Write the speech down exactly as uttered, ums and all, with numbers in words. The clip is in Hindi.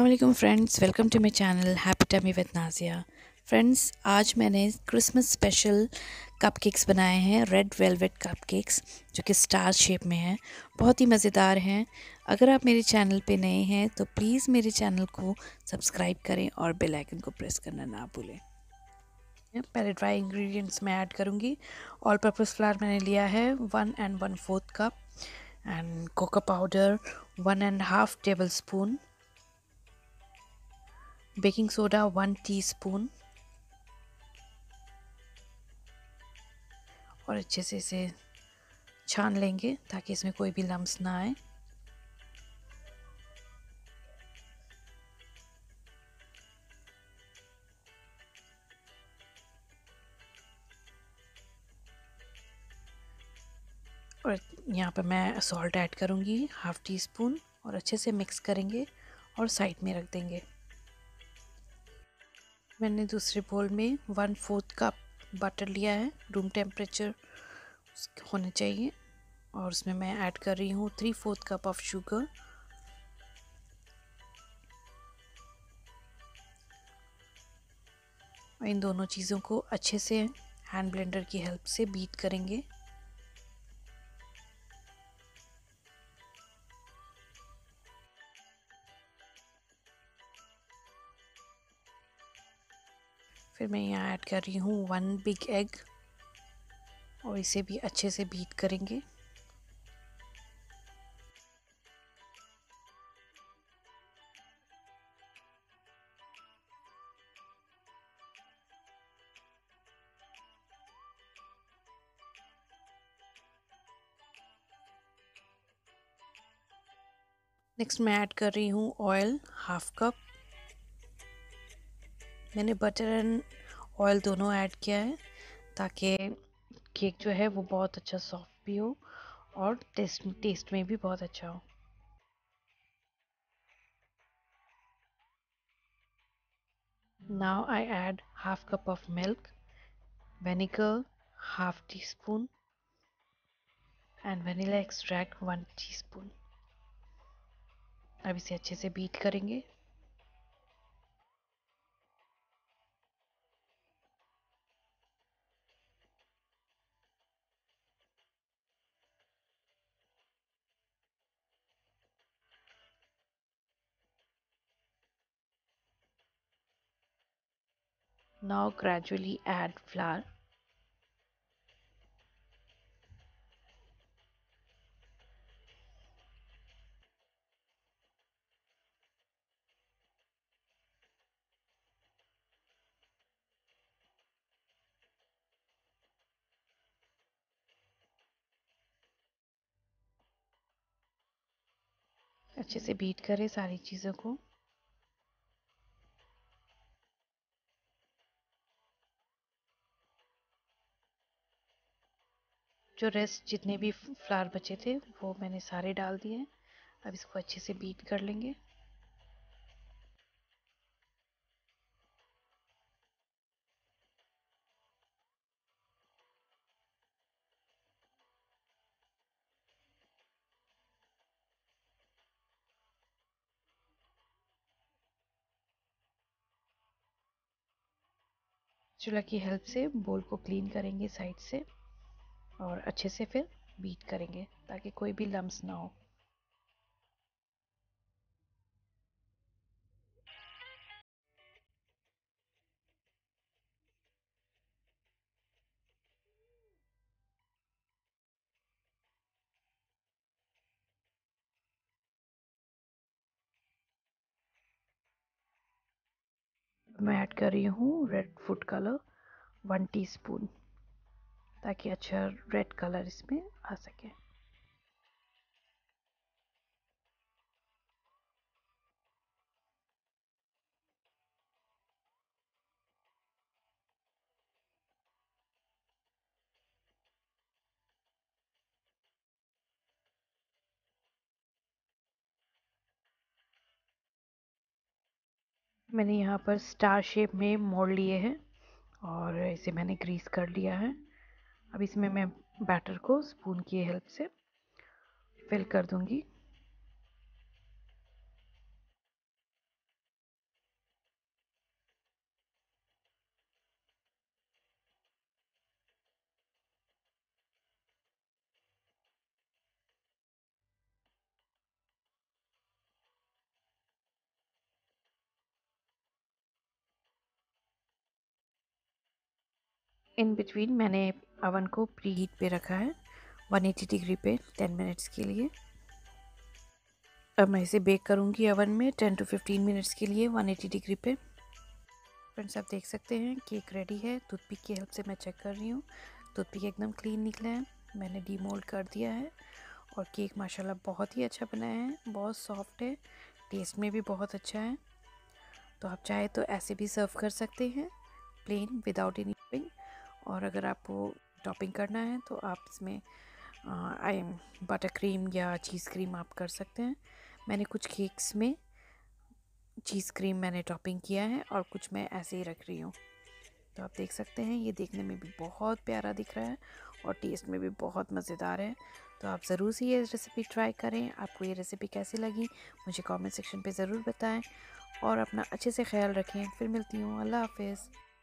अस्सलाम friends, welcome to my channel happy tummy with Nazia. Friends, आज मैंने क्रिसमस स्पेशल कपकेक्स बनाए हैं, रेड वेलवेट कपकेक्स, जो कि स्टार शेप में हैं। बहुत ही मज़ेदार हैं। अगर आप मेरे चैनल पे नए हैं तो प्लीज़ मेरे चैनल को सब्सक्राइब करें और बेल आइकन को प्रेस करना ना भूलें। पहले ड्राई इंग्रेडिएंट्स मैं ऐड करूँगी। ऑल पर्पस फ्लावर मैंने लिया है one and one fourth cup, and cocoa powder one and half tablespoon, baking soda one teaspoon, और अच्छे से इसे छान लेंगे ताकि इसमें कोई भी लम्स ना आए। और यहाँ पर मैं सॉल्ट ऐड करूँगी हाफ़ टी स्पून, और अच्छे से मिक्स करेंगे और साइड में रख देंगे। मैंने दूसरे बोल में वन फोर्थ कप बटर लिया है, रूम टेम्परेचर होने चाहिए, और उसमें मैं ऐड कर रही हूँ three fourth cup of sugar. इन दोनों चीज़ों को अच्छे से हैंड ब्लेंडर की हेल्प से बीट करेंगे। फिर मैं यहाँ ऐड कर रही हूँ वन बिग एग, और इसे भी अच्छे से बीट करेंगे। नेक्स्ट मैं ऐड कर रही हूँ ऑयल हाफ कप। मैंने बटर एंड ऑयल दोनों ऐड किया है ताकि केक जो है वो बहुत अच्छा सॉफ्ट भी हो और टेस्ट टेस्ट में भी बहुत अच्छा हो। Now I add half cup of milk, vinegar half teaspoon, and vanilla extract one teaspoon. अब इसे अच्छे से बीट करेंगे। Now gradually add flour. अच्छे से बीट करें सारी चीज़ों को। जो रेस्ट जितने भी फ्लावर बचे थे वो मैंने सारे डाल दिए। अब इसको अच्छे से बीट कर लेंगे। चूल्हा की हेल्प से बोल को क्लीन करेंगे साइड से, और अच्छे से फिर बीट करेंगे ताकि कोई भी लम्स ना हो। मैं ऐड कर रही हूँ red food colour one teaspoon, ताकि अच्छा रेड कलर इसमें आ सके। मैंने यहाँ पर स्टार शेप में मोड़ लिए हैं और इसे मैंने ग्रीस कर लिया है। अब इसमें मैं बैटर को स्पून की हेल्प से फिल कर दूंगी। इन बिटवीन मैंने अवन को प्री हीट पे रखा है वन एटी डिग्री पे टेन मिनट्स के लिए। अब मैं इसे बेक करूँगी अवन में टेन टू फिफ्टीन मिनट्स के लिए वन एटी डिग्री पे। फ्रेंड्स आप देख सकते हैं केक रेडी है। टूथपिक की हेल्प से मैं चेक कर रही हूँ, टूथपिक एकदम क्लीन निकला है। मैंने डीमोल्ड कर दिया है और केक माशाल्लाह बहुत ही अच्छा बनाया है, बहुत सॉफ्ट है, टेस्ट में भी बहुत अच्छा है। तो आप चाहे तो ऐसे भी सर्व कर सकते हैं प्लेन विदाउट एनी टॉपिंग, और अगर आपको टॉपिंग करना है तो आप इसमें आई एम बटर क्रीम या चीज़ क्रीम आप कर सकते हैं। मैंने कुछ केक्स में चीज़ क्रीम मैंने टॉपिंग किया है और कुछ मैं ऐसे ही रख रही हूँ। तो आप देख सकते हैं ये देखने में भी बहुत प्यारा दिख रहा है और टेस्ट में भी बहुत मज़ेदार है। तो आप ज़रूर से ये रेसिपी ट्राई करें। आपको ये रेसिपी कैसी लगी मुझे कमेंट सेक्शन पे ज़रूर बताएं और अपना अच्छे से ख्याल रखें। फिर मिलती हूँ, अल्लाह हाफिज़।